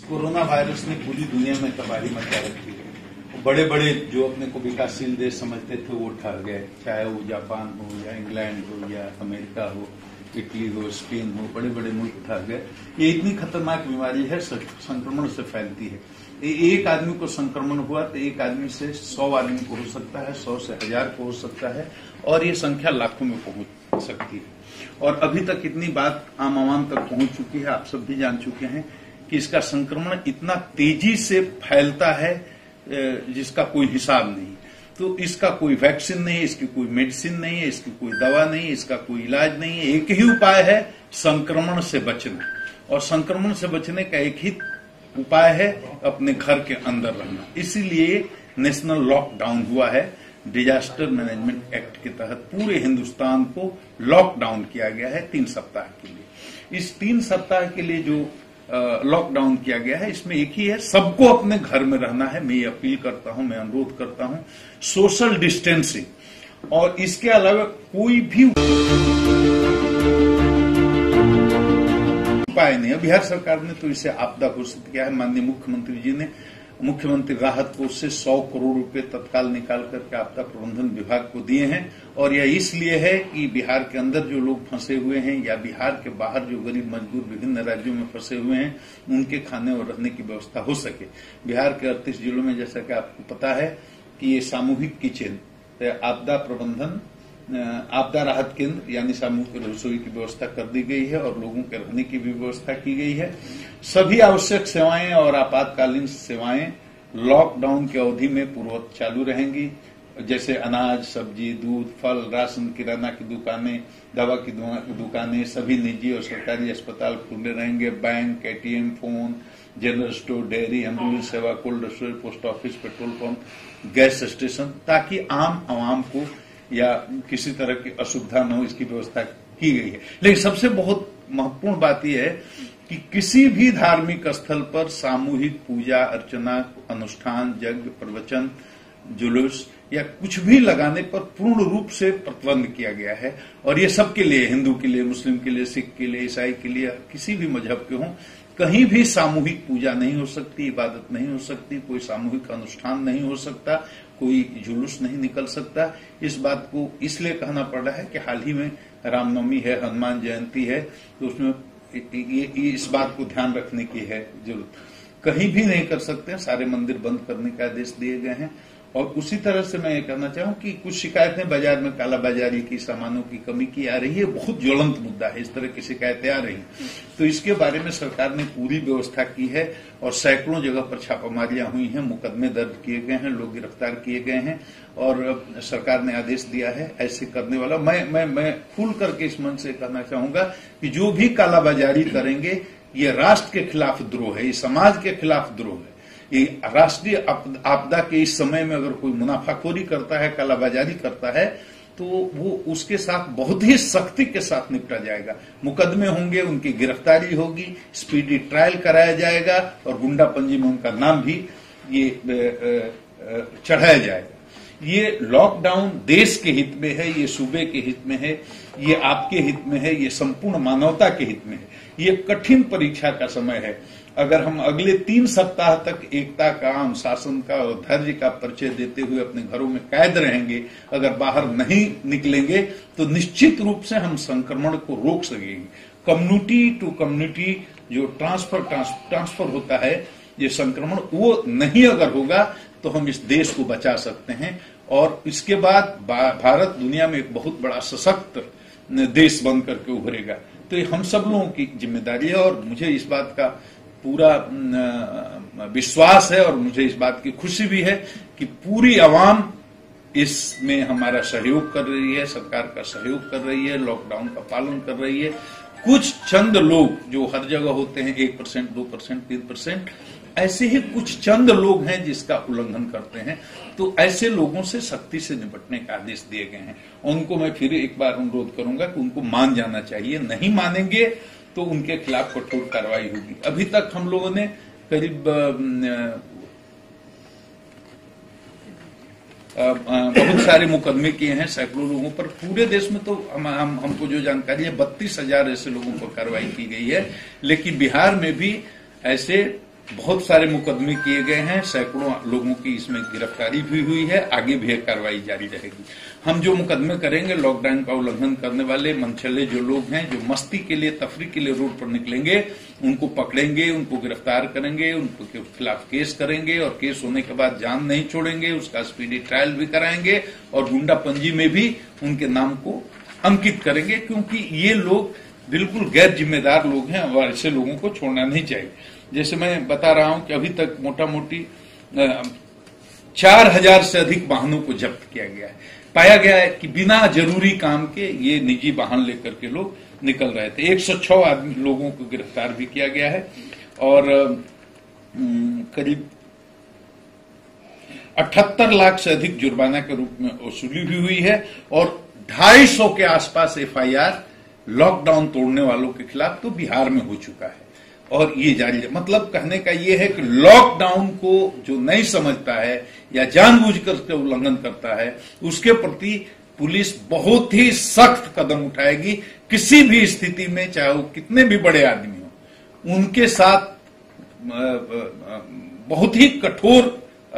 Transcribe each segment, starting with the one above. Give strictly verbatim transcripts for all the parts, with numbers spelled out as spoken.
Corona virus ने पूरी दुनिया में तबाही मचा रखी है। बड़े बड़े जो अपने को विकासशील देश समझते थे वो ठहर गए, चाहे वो जापान हो या इंग्लैंड हो या अमेरिका हो, इटली हो, स्पेन हो, बड़े बड़े मुल्क ठहर गए। ये इतनी खतरनाक बीमारी है, संक्रमण से फैलती है। एक आदमी को संक्रमण हुआ तो एक आदमी से सौ आदमी को हो सकता है, सौ से हजार को हो सकता है, और ये संख्या लाखों में पहुंच सकती है। और अभी तक इतनी बात आम आवाम तक पहुंच चुकी है, आप सब भी जान चुके हैं कि इसका संक्रमण इतना तेजी से फैलता है जिसका कोई हिसाब नहीं। तो इसका कोई वैक्सीन नहीं है, इसकी कोई मेडिसिन नहीं है, इसकी कोई दवा नहीं है, इसका कोई इलाज नहीं है। एक ही उपाय है, संक्रमण से बचना। और संक्रमण से बचने का एक ही उपाय है, अपने घर के अंदर रहना। इसीलिए नेशनल लॉकडाउन हुआ है। डिजास्टर मैनेजमेंट एक्ट के तहत पूरे हिंदुस्तान को लॉकडाउन किया गया है तीन सप्ताह के लिए। इस तीन सप्ताह के लिए जो लॉकडाउन किया गया है, इसमें एक ही है, सबको अपने घर में रहना है। मैं ये अपील करता हूं, मैं अनुरोध करता हूं, सोशल डिस्टेंसिंग। और इसके अलावा कोई भी उपाय नहीं है। बिहार सरकार ने तो इसे आपदा घोषित किया है। माननीय मुख्यमंत्री जी ने मुख्यमंत्री राहत कोष से सौ करोड़ रुपए तत्काल निकाल करके आपदा प्रबंधन विभाग को दिए हैं। और यह इसलिए है कि बिहार के अंदर जो लोग फंसे हुए हैं या बिहार के बाहर जो गरीब मजदूर विभिन्न राज्यों में फंसे हुए हैं, उनके खाने और रहने की व्यवस्था हो सके। बिहार के अड़तीस जिलों में, जैसा कि आपको पता है, कि ये सामूहिक किचन, आपदा प्रबंधन, आपदा राहत केंद्र यानी सामूहिक रसोई की व्यवस्था कर दी गई है और लोगों के रहने की भी व्यवस्था की गई है। सभी आवश्यक सेवाएं और आपातकालीन सेवाएं लॉकडाउन की अवधि में पूर्ववत चालू रहेंगी, जैसे अनाज, सब्जी, दूध, फल, राशन, किराना की दुकानें, दवा की दुकानें, सभी निजी और सरकारी अस्पताल खुले रहेंगे। Bank, ATM, phone, general store, dairy, ambulance सेवा, cold storage, post office, petrol pump, gas station, ताकि आम आवाम को या किसी तरह की असुविधा न हो, इसकी व्यवस्था की गई है। लेकिन सबसे बहुत महत्वपूर्ण बात यह है कि किसी भी धार्मिक स्थल पर सामूहिक पूजा अर्चना, अनुष्ठान, यज्ञ, प्रवचन, जुलूस या कुछ भी लगाने पर पूर्ण रूप से प्रतिबंध किया गया है। और ये सबके लिए, हिंदू के लिए, मुस्लिम के लिए, सिख के लिए, ईसाई के लिए, किसी भी मजहब के हों, कहीं भी सामूहिक पूजा नहीं हो सकती, इबादत नहीं हो सकती, कोई सामूहिक अनुष्ठान नहीं हो सकता, कोई जुलूस नहीं निकल सकता। इस बात को इसलिए कहना पड़ रहा है कि हाल ही में रामनवमी है, हनुमान जयंती है, तो उसमें ये, ये इस बात को ध्यान रखने की है जरूरत। कहीं भी नहीं कर सकते, सारे मंदिर बंद करने के आदेश दिए गए हैं। और उसी तरह से मैं ये कहना चाहूं कि कुछ शिकायतें बाजार में कालाबाजारी की, सामानों की कमी की आ रही है, बहुत ज्वलंत मुद्दा है, इस तरह की शिकायतें आ रही। तो इसके बारे में सरकार ने पूरी व्यवस्था की है और सैकड़ों जगह पर छापामारियां हुई हैं, मुकदमे दर्ज किए गए हैं, लोग गिरफ्तार किए गए हैं और सरकार ने आदेश दिया है ऐसे करने वाला। मैं मैं मैं खुल करके इस मन से कहना चाहूंगा कि जो भी कालाबाजारी करेंगे, ये राष्ट्र के खिलाफ द्रोह है, ये समाज के खिलाफ द्रोह है। ये राष्ट्रीय आपदा के इस समय में अगर कोई मुनाफाखोरी करता है, कालाबाजारी करता है, तो वो उसके साथ बहुत ही सख्ती के साथ निपटा जाएगा। मुकदमे होंगे, उनकी गिरफ्तारी होगी, स्पीडी ट्रायल कराया जाएगा और गुंडा पंजी में उनका नाम भी ये चढ़ाया जाएगा। ये लॉकडाउन देश के हित में है, ये सूबे के हित में है, ये आपके हित में है, ये संपूर्ण मानवता के हित में है। ये कठिन परीक्षा का समय है। अगर हम अगले तीन सप्ताह तक एकता का, अनुशासन का और धैर्य का परिचय देते हुए अपने घरों में कैद रहेंगे, अगर बाहर नहीं निकलेंगे, तो निश्चित रूप से हम संक्रमण को रोक सकेंगे। कम्युनिटी टू कम्युनिटी जो ट्रांसफर ट्रांसफर होता है, ये संक्रमण, वो नहीं अगर होगा तो हम इस देश को बचा सकते हैं। और इसके बाद भारत दुनिया में एक बहुत बड़ा सशक्त देश बन करके उभरेगा। तो ये हम सब लोगों की जिम्मेदारी है और मुझे इस बात का पूरा विश्वास है और मुझे इस बात की खुशी भी है कि पूरी आवाम इसमें हमारा सहयोग कर रही है, सरकार का सहयोग कर रही है, लॉकडाउन का पालन कर रही है। कुछ चंद लोग जो हर जगह होते हैं, एक परसेंट, दो परसेंट, तीन परसेंट, ऐसे ही कुछ चंद लोग हैं जिसका उल्लंघन करते हैं। तो ऐसे लोगों से सख्ती से निपटने का आदेश दिए गए हैं। उनको मैं फिर एक बार अनुरोध करूंगा कि उनको मान जाना चाहिए। नहीं मानेंगे तो उनके खिलाफ कठोर कार्रवाई होगी। अभी तक हम लोगों ने करीब बहुत सारे मुकदमे किए हैं सैकड़ों लोगों पर। पूरे देश में तो हम, हम हमको जो जानकारी है बत्तीस हजार ऐसे लोगों पर कार्रवाई की गई है। लेकिन बिहार में भी ऐसे बहुत सारे मुकदमे किए गए हैं, सैकड़ों लोगों की इसमें गिरफ्तारी भी हुई है, आगे भी कार्रवाई जारी रहेगी। हम जो मुकदमे करेंगे, लॉकडाउन का उल्लंघन करने वाले मनचले जो लोग हैं, जो मस्ती के लिए, तफरी के लिए रोड पर निकलेंगे, उनको पकड़ेंगे, उनको गिरफ्तार करेंगे, उनके खिलाफ केस करेंगे और केस होने के बाद जान नहीं छोड़ेंगे, उसका स्पीडी ट्रायल भी कराएंगे और गुंडा पंजी में भी उनके नाम को अंकित करेंगे, क्योंकि ये लोग बिल्कुल गैर जिम्मेदार लोग हैं और ऐसे लोगों को छोड़ना नहीं चाहिए। जैसे मैं बता रहा हूं कि अभी तक मोटा मोटी चार हजार से अधिक वाहनों को जब्त किया गया है। पाया गया है कि बिना जरूरी काम के ये निजी वाहन लेकर के लोग निकल रहे थे। एक सौ छह आदमी लोगों को गिरफ्तार भी किया गया है और करीब अठहत्तर लाख से अधिक जुर्माना के रूप में वसूली भी हुई है और ढाई सौ के आसपास एफआईआर लॉकडाउन तोड़ने वालों के खिलाफ तो बिहार में हो चुका है और ये जारी है। मतलब कहने का ये है कि लॉकडाउन को जो नहीं समझता है या जानबूझकर के उल्लंघन करता है, उसके प्रति पुलिस बहुत ही सख्त कदम उठाएगी। किसी भी स्थिति में, चाहे वो कितने भी बड़े आदमी हो, उनके साथ बहुत ही कठोर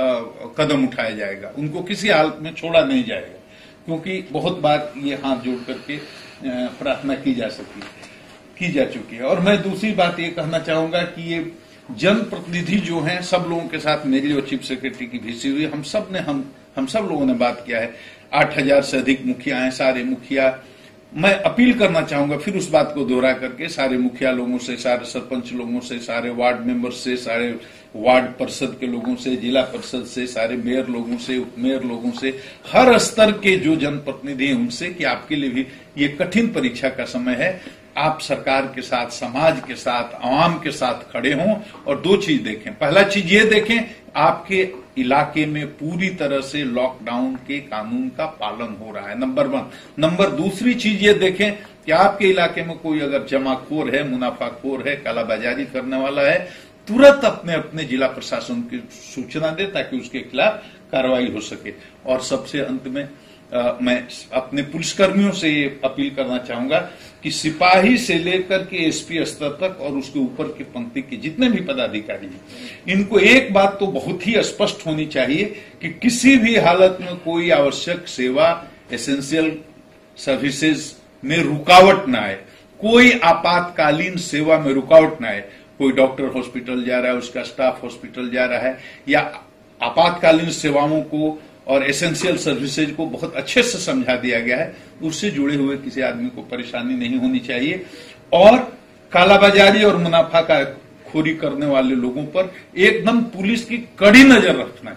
कदम उठाया जाएगा। उनको किसी हालत में छोड़ा नहीं जाएगा, क्योंकि बहुत बार ये हाथ जोड़ करके प्रार्थना की जा सकती है की जा चुकी है। और मैं दूसरी बात ये कहना चाहूंगा कि ये जनप्रतिनिधि जो हैं, सब लोगों के साथ मेरी और चीफ सेक्रेटरी की भी हुई, हम सब ने हम हम सब लोगों ने बात किया है। आठ हजार से अधिक मुखिया हैं, सारे मुखिया, मैं अपील करना चाहूंगा फिर उस बात को दोहरा करके, सारे मुखिया लोगों से, सारे सरपंच लोगों से, सारे वार्ड मेंबर से, सारे वार्ड परिषद के लोगों से, जिला परिषद से, सारे मेयर लोगों से, उप मेयर लोगों से, हर स्तर के जो जनप्रतिनिधि हैं उनसे कि आपके लिए भी ये कठिन परीक्षा का समय है। आप सरकार के साथ, समाज के साथ, आवाम के साथ खड़े हों और दो चीज देखें। पहला चीज ये देखें, आपके इलाके में पूरी तरह से लॉकडाउन के कानून का पालन हो रहा है, नंबर वन। नंबर दूसरी चीज ये देखें कि आपके इलाके में कोई अगर जमाखोर है, मुनाफाखोर है, कालाबाजारी करने वाला है, तुरंत अपने अपने जिला प्रशासन की सूचना दे ताकि उसके खिलाफ कार्रवाई हो सके। और सबसे अंत में आ, मैं अपने पुलिसकर्मियों से ये अपील करना चाहूंगा कि सिपाही से लेकर के एसपी स्तर तक और उसके ऊपर की पंक्ति के जितने भी पदाधिकारी हैं, इनको एक बात तो बहुत ही स्पष्ट होनी चाहिए कि किसी भी हालत में कोई आवश्यक सेवा, एसेंशियल सर्विसेज में रुकावट ना आए, कोई आपातकालीन सेवा में रुकावट ना आए। कोई डॉक्टर हॉस्पिटल जा रहा है, उसका स्टाफ हॉस्पिटल जा रहा है, या आपातकालीन सेवाओं को और एसेंशियल सर्विसेज को बहुत अच्छे से समझा दिया गया है, उससे जुड़े हुए किसी आदमी को परेशानी नहीं होनी चाहिए। और कालाबाजारी और मुनाफा का खोरी करने वाले लोगों पर एकदम पुलिस की कड़ी नजर रखना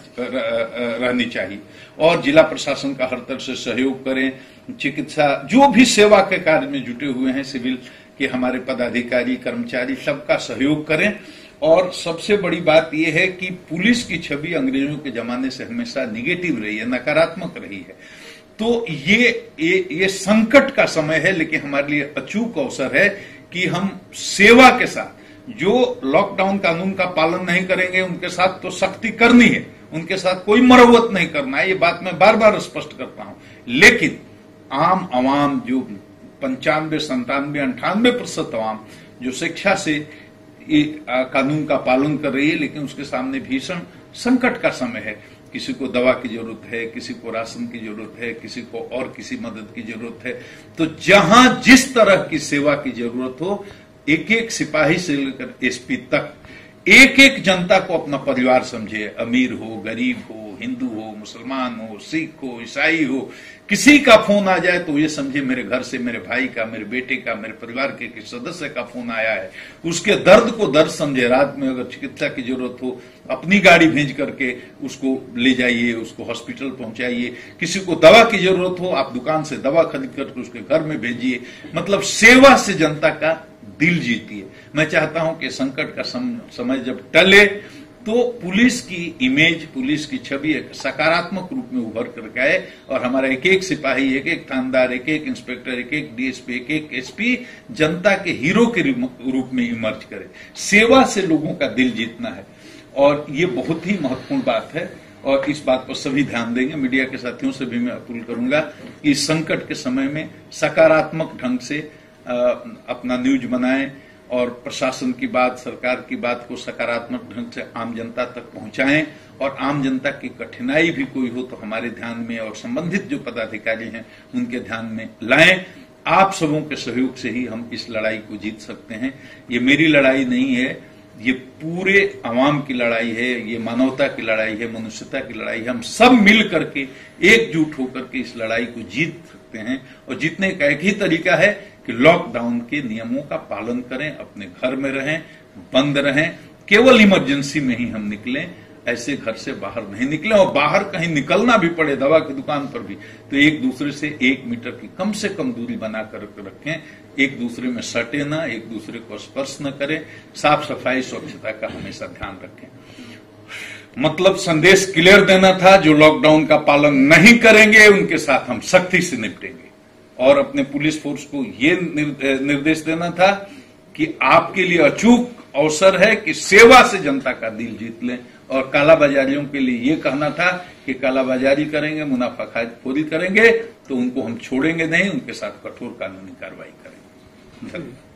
रहनी चाहिए और जिला प्रशासन का हर तरह से सहयोग करें। चिकित्सा, जो भी सेवा के कार्य में जुटे हुए हैं, सिविल के हमारे पदाधिकारी, कर्मचारी, सबका सहयोग करें। और सबसे बड़ी बात यह है कि पुलिस की छवि अंग्रेजों के जमाने से हमेशा निगेटिव रही है, नकारात्मक रही है। तो ये ये, ये संकट का समय है, लेकिन हमारे लिए अचूक अवसर है कि हम सेवा के साथ, जो लॉकडाउन कानून का पालन नहीं करेंगे उनके साथ तो सख्ती करनी है, उनके साथ कोई मरम्मत नहीं करना है, ये बात मैं बार बार स्पष्ट करता हूं। लेकिन आम आवाम, जो पंचानवे संतानवे अंठानवे प्रतिशत आवाम जो शिक्षा से ये कानून का पालन कर रही है, लेकिन उसके सामने भीषण संकट का समय है। किसी को दवा की जरूरत है, किसी को राशन की जरूरत है, किसी को और किसी मदद की जरूरत है। तो जहां जिस तरह की सेवा की जरूरत हो, एक एक सिपाही से लेकर एसपी तक एक एक जनता को अपना परिवार समझे। अमीर हो, गरीब हो, हिंदू हो, मुसलमान हो, सिख हो, ईसाई हो, किसी का फोन आ जाए तो ये समझे मेरे घर से, मेरे भाई का, मेरे बेटे का, मेरे परिवार के किसी सदस्य का फोन आया है। उसके दर्द को दर्द समझे। रात में अगर चिकित्सा की जरूरत हो, अपनी गाड़ी भेज करके उसको ले जाइए, उसको हॉस्पिटल पहुंचाइए। किसी को दवा की जरूरत हो, आप दुकान से दवा खरीद करके उसके घर में भेजिए। मतलब सेवा से जनता का दिल जीती है। मैं चाहता हूं कि संकट का सम, समय जब टले तो पुलिस की इमेज, पुलिस की छवि एक सकारात्मक रूप में उभर करके आए और हमारा एक एक सिपाही, एक एक थानेदार, एक एक इंस्पेक्टर, एक एक डीएसपी, एक एक एसपी जनता के हीरो के रूप में इमर्ज करे। सेवा से लोगों का दिल जीतना है और ये बहुत ही महत्वपूर्ण बात है और इस बात पर सभी ध्यान देंगे। मीडिया के साथियों से भी मैं अपील करूंगा कि इस संकट के समय में सकारात्मक ढंग से अपना न्यूज बनाएं और प्रशासन की बात, सरकार की बात को सकारात्मक ढंग से आम जनता तक पहुंचाएं और आम जनता की कठिनाई भी कोई हो तो हमारे ध्यान में और संबंधित जो पदाधिकारी हैं उनके ध्यान में लाएं। आप सबों के सहयोग से ही हम इस लड़ाई को जीत सकते हैं। ये मेरी लड़ाई नहीं है, ये पूरे आवाम की लड़ाई है, ये मानवता की लड़ाई है, मनुष्यता की लड़ाई है। हम सब मिल करके एकजुट होकर के इस लड़ाई को जीत सकते हैं और जीतने का एक ही तरीका है कि लॉकडाउन के नियमों का पालन करें, अपने घर में रहें, बंद रहें, केवल इमरजेंसी में ही हम निकलें, ऐसे घर से बाहर नहीं निकलें। और बाहर कहीं निकलना भी पड़े दवा की दुकान पर भी तो एक दूसरे से एक मीटर की कम से कम दूरी बनाकर रखें, एक दूसरे में सटे ना, एक दूसरे को स्पर्श न करें, साफ सफाई स्वच्छता का हमेशा ध्यान रखें। मतलब संदेश क्लियर देना था, जो लॉकडाउन का पालन नहीं करेंगे उनके साथ हम सख्ती से निपटेंगे। और अपने पुलिस फोर्स को ये निर्देश देना था कि आपके लिए अचूक अवसर है कि सेवा से जनता का दिल जीत लें। और कालाबाजारियों के लिए ये कहना था कि कालाबाजारी करेंगे, मुनाफाखोरी करेंगे तो उनको हम छोड़ेंगे नहीं, उनके साथ कठोर कानूनी कार्रवाई करेंगे। धन्यवाद।